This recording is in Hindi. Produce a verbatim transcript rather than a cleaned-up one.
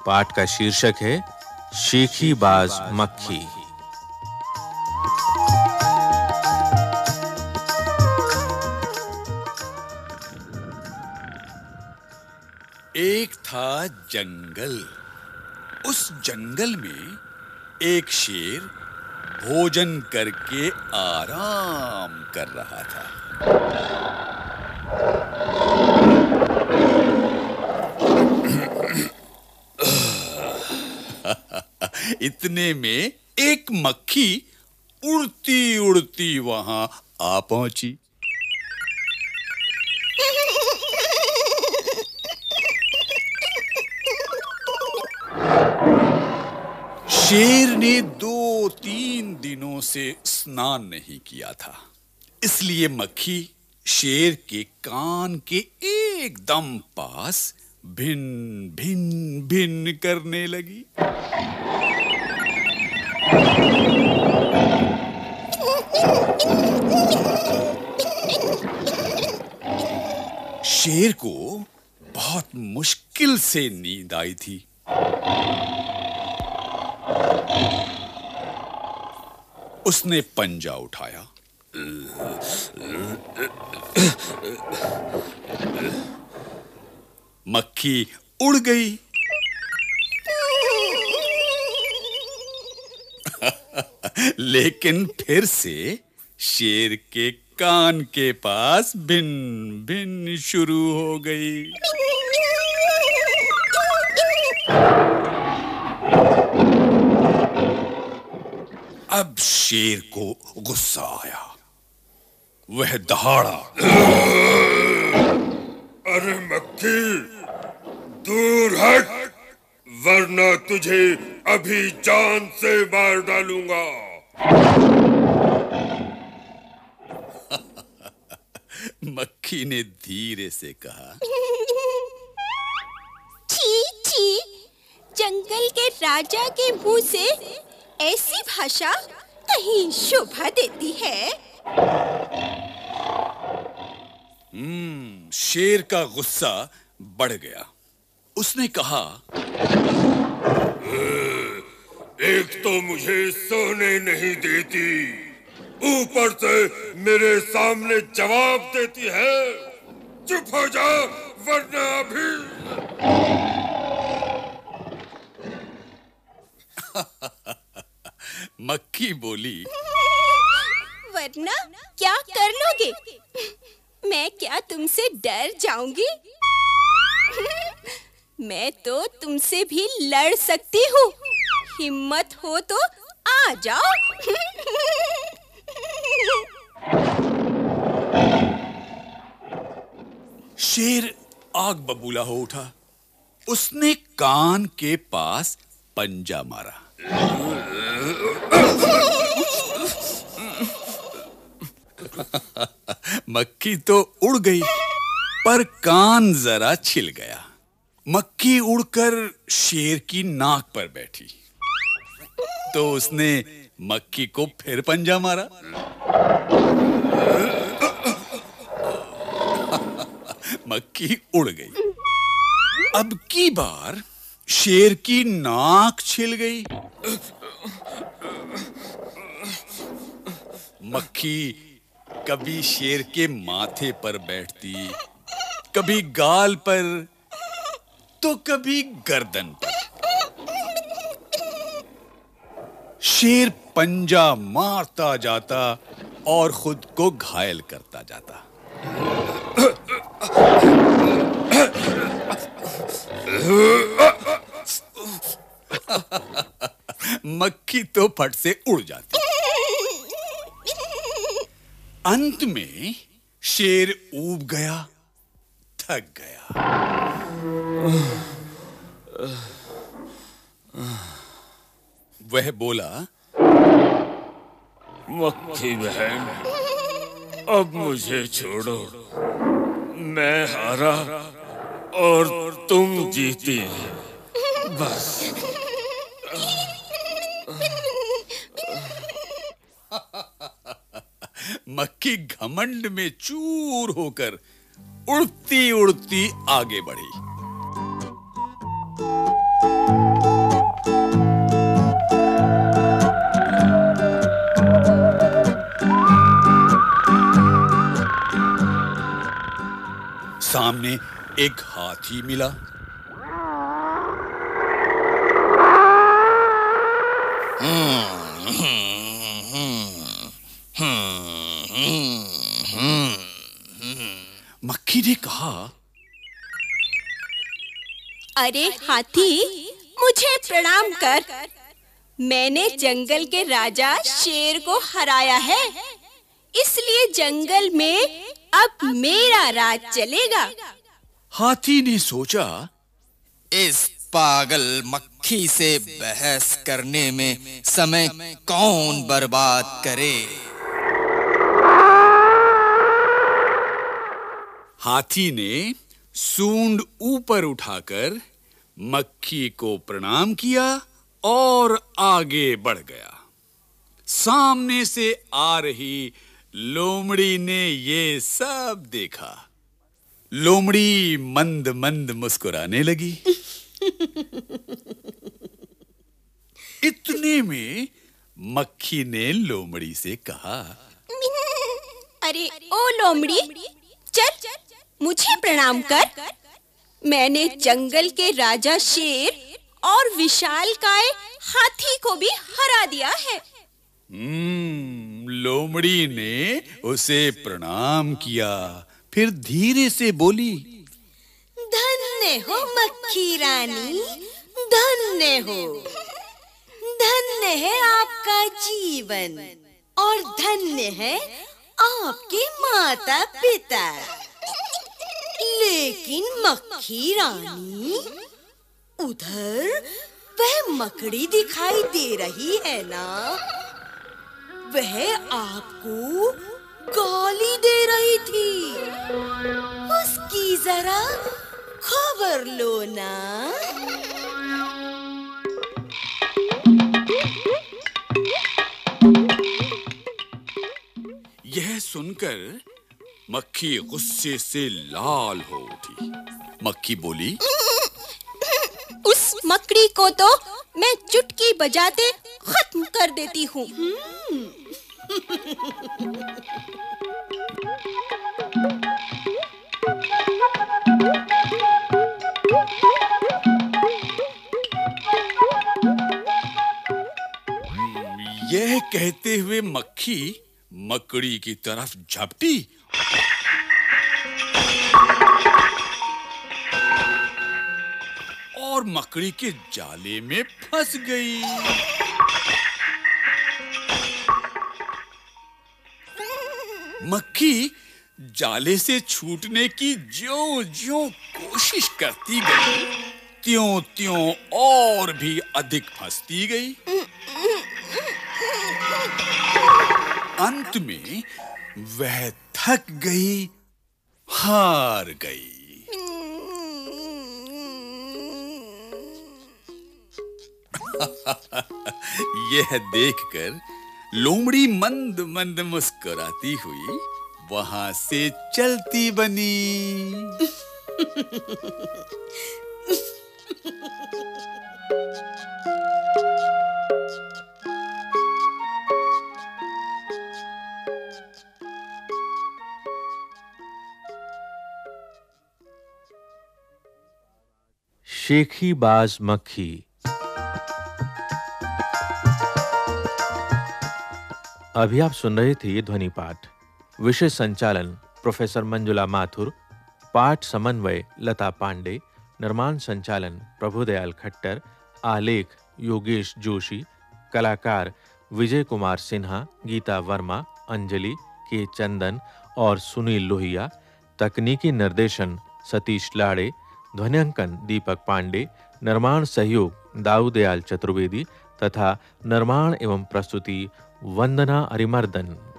पाठ का शीर्षक है शेखीबाज मक्खी। एक था जंगल। उस जंगल में एक शेर भोजन करके आराम कर रहा था। इतने में एक मक्खी उड़ती उड़ती वहां आ पहुंची। शेर ने दो तीन दिनों से स्नान नहीं किया था, इसलिए मक्खी शेर के कान के एकदम पास भिन भिन भिन करने लगी। शेर को बहुत मुश्किल से नींद आई थी। उसने पंजा उठाया। मक्खी उड़ गई। लेकिन फिर से शेर के कान के पास भिन भिन शुरू हो गई। अब शेर को गुस्सा आया। वह दहाड़ा। अरे मक्खी, दूर हट, वरना तुझे अभी जान से मार डालूंगा। मक्खी ने धीरे से कहा, छी छी, जंगल के राजा के मुंह से ऐसी भाषा कहीं शोभा देती है। हम्म, शेर का गुस्सा बढ़ गया। उसने कहा, एक तो मुझे सोने नहीं देती, ऊपर से मेरे सामने जवाब देती है। चुप हो जा, वरना अभी। मक्खी बोली, वरना क्या कर लोगे? मैं क्या तुमसे डर जाऊंगी? मैं तो तुमसे भी लड़ सकती हूँ। हिम्मत हो तो आ जाओ। शेर आग बबूला हो उठा। उसने कान के पास पंजा मारा। मक्खी तो उड़ गई, पर कान जरा छिल गया। मक्खी उड़कर शेर की नाक पर बैठी, तो उसने मक्खी को फिर पंजा मारा। मक्खी उड़ गई। अब की बार शेर की नाक छिल गई। मक्खी कभी शेर के माथे पर बैठती, कभी गाल पर, तो कभी गर्दन पर। शेर पंजा मारता जाता और खुद को घायल करता जाता। मक्खी तो फट से उड़ जाती। अंत में शेर ऊब गया, थक गया। वह बोला, मक्खी बहन, अब मुझे छोड़ो। मैं हारा और तुम जीती। बस। मक्खी घमंड में चूर होकर उड़ती उड़ती आगे बढ़ी। सामने एक हाथी मिला। मक्खी ने कहा, अरे हाथी, मुझे प्रणाम कर। मैंने जंगल के राजा शेर को हराया है, इसलिए जंगल में अब मेरा राज चलेगा। हाथी ने सोचा, इस पागल मक्खी से बहस करने में समय कौन बर्बाद करे। हाथी ने सूंड ऊपर उठाकर मक्खी को प्रणाम किया और आगे बढ़ गया। सामने से आ रही लोमड़ी ने ये सब देखा। लोमड़ी मंद मंद मुस्कुराने लगी। इतने में मक्खी ने लोमड़ी से कहा, अरे ओ लोमड़ी, चल मुझे प्रणाम कर। मैंने जंगल के राजा शेर और विशालकाय हाथी को भी हरा दिया है। हम्म, लोमड़ी ने उसे प्रणाम किया, फिर धीरे से बोली, धन्य हो मक्खी रानी, धन्य हो। धन्य है आपका जीवन और धन्य है आपके माता पिता। लेकिन मक्खी रानी, उधर वह मकड़ी दिखाई दे रही है ना? वह आपको गाली दे रही थी। उसकी जरा खबर लो ना। यह सुनकर मक्खी गुस्से से लाल हो उठी। मक्खी बोली, उस मकड़ी को तो मैं चुटकी बजाते खत्म कर देती हूँ। यह कहते हुए मक्खी मकड़ी की तरफ झपटी और मकड़ी के जाले में फंस गई। मक्खी जाले से छूटने की ज्यों-ज्यों कोशिश करती गई, त्यों-त्यों और भी अधिक फंसती गई। अंत में वह थक गई, हार गई। यह देखकर लोमड़ी मंद मंद मुस्कुराती हुई वहां से चलती बनी। शेखीबाज मक्खी। अभी आप सुन रहे थे ये ध्वनि पाठ। विषय संचालन प्रोफेसर मंजुला माथुर, पाठ समन्वय लता पांडे, निर्माण संचालन प्रभुदयाल खट्टर, आलेख योगेश जोशी, कलाकार विजय कुमार सिन्हा, गीता वर्मा, अंजलि के चंदन और सुनील लोहिया, तकनीकी निर्देशन सतीश लाड़े, ध्वन्यांकन दीपक पांडे, निर्माण सहयोग दाऊदयाल चतुर्वेदी तथा निर्माण एवं प्रस्तुति वंदना अरिमर्दन।